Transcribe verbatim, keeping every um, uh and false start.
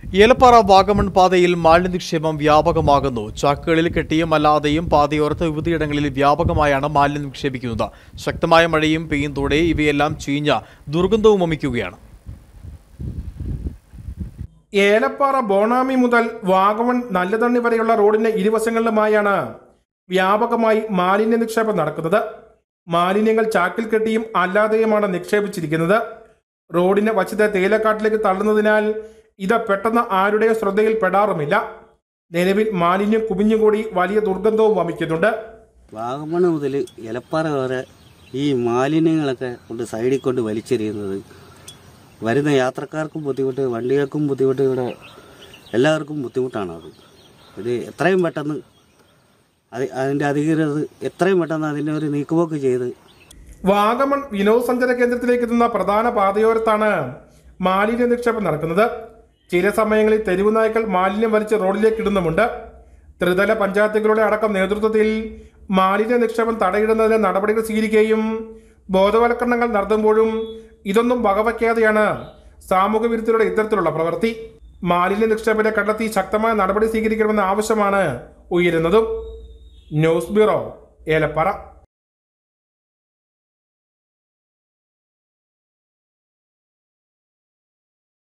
ഏലപ്പാറ വാഗമൺ പാതയിൽ മാലിന്യ നിക്ഷേപം വ്യാപകമാകുന്നു. ചാക്കുകളിൽ കെട്ടിയും അല്ലാതെയും പാതയോരത്ത് വിവിധയിടങ്ങളിൽ വ്യാപകമായാണ് മാലിന്യം നിക്ഷേപിക്കുന്നത്. ശക്തമായ മഴയും പെയ്യുന്നതോടെ ഇവയെല്ലാം ചീഞ്ഞ ദുർഗന്ധവും വമിക്കുകയാണ്. ഏലപ്പാറ ബോണാമി മുതൽ വാഗമൺ നല്ലതണ്ണി വരെയുള്ള റോഡിന്റെ ഇരുവശങ്ങളിലുമായാണ് വ്യാപകമായി മാലിന്യ നിക്ഷേപം നടക്കുന്നത്. മാലിന്യങ്ങൾ ചാക്കിൽ കെട്ടിയും അല്ലാതെയുമാണ് നിക്ഷേപിച്ചിരിക്കുന്നത്. റോഡിന് വശത്തെ തേയിലക്കാട്ടിലേക്ക് തള്ളുന്നതിനാൽ ഇത് പെട്ടെന്ന് ആരുടെയും ശ്രദ്ധയിൽ പെടാറുമില്ല. നിലവിൽ മാലിന്യം കുമിഞ്ഞുകൂടി വലിയ ദുർഗന്ധവും വമിക്കുന്നുണ്ട്. വാഗമൺ മുതൽ ഏലപ്പാറ വരെ ഈ മാലിന്യങ്ങളൊക്കെ കൊണ്ട് സൈഡിൽ കൊണ്ട് വലിച്ചെറിയുന്നത് വരുന്ന യാത്രക്കാർക്കും ബുദ്ധിമുട്ട്, വണ്ടികൾക്കും ബുദ്ധിമുട്ട്, ഇവിടെ എല്ലാവർക്കും ബുദ്ധിമുട്ടാണ്. അത് ഇത് എത്രയും പെട്ടെന്ന് അത് അതിൻ്റെ അധികൃതർ എത്രയും പെട്ടെന്ന് അതിൻ്റെ ഒരു നീക്കുപോക്ക് ചെയ്ത് വാഗമൺ വിനോദസഞ്ചാര കേന്ദ്രത്തിലേക്ക് എത്തുന്ന പ്രധാന പാതയോരത്താണ് മാലിന്യ നിക്ഷേപം നടക്കുന്നത്. ചില സമയങ്ങളിൽ തെരുവു നായ്ക്കൾ മാലിന്യം വലിച്ച് റോഡിലേക്ക് ഇടുന്നുമുണ്ട്. ത്രിതല പഞ്ചായത്തുകളുടെ അടക്കം നേതൃത്വത്തിൽ മാലിന്യ നിക്ഷേപം തടയിടുന്നതിന് നടപടികൾ സ്വീകരിക്കുകയും ബോധവൽക്കരണങ്ങൾ നടത്തുമ്പോഴും ഇതൊന്നും വകവയ്ക്കാതെയാണ് സാമൂഹ്യ വിരുദ്ധരുടെ ഇത്തരത്തിലുള്ള പ്രവൃത്തി. മാലിന്യ നിക്ഷേപത്തെ കണ്ടെത്തി ശക്തമായ നടപടി സ്വീകരിക്കണമെന്ന ആവശ്യമാണ് ഉയരുന്നതും. News bureau, Elappara.